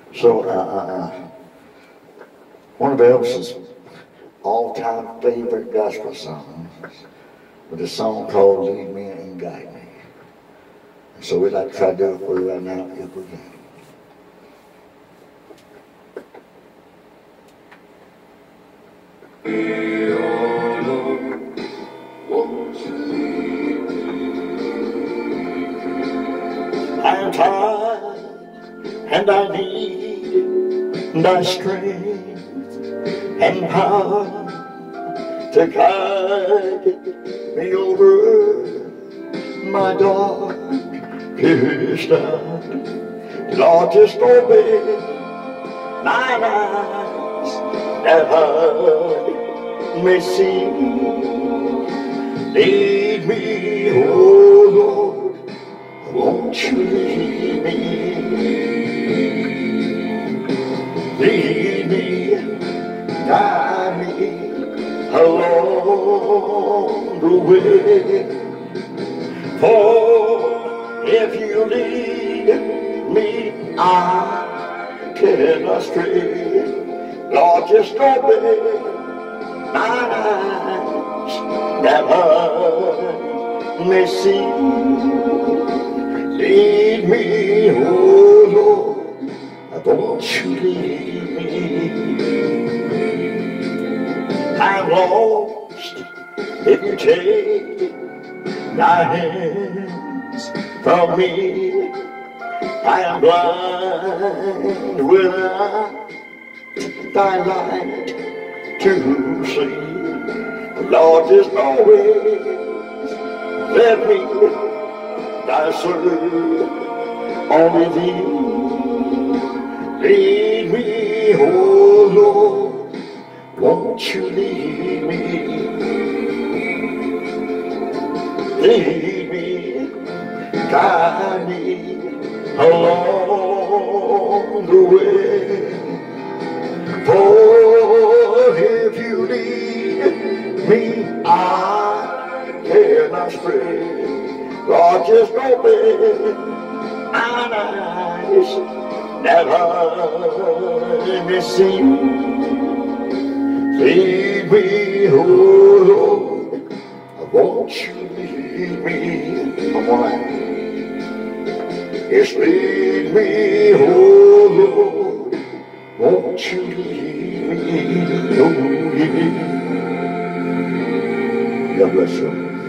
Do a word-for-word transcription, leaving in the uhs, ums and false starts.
So, uh, uh, uh, one of Elvis's all-time favorite gospel songs was a song called Lead Me and Guide Me. And so we'd like to try to do it for you right now if we can. I am tired and I need thy strength and power to guide me over my dark distance. Lord, just open mine eyes that I may see. Lead me, oh Lord, won't you lead me? Lead me, guide me along the way. For if you lead me, I cannot stray. Lord, just open my eyes that I may see. Lead me, oh Lord, won't you lead me? I'm lost if you take thy hands from me. I am blind without thy light to see. Lord, just always let me thy serve only thee. Lead me, oh Lord, won't you lead me? Lead me, guide me along the way. For if you lead me, I cannot stray. Lord, just open mine eyes that I may see. Lead me, oh Lord, won't you lead me? Come on. Yes, lead me, oh Lord, won't you lead me? Oh, yeah. God bless you.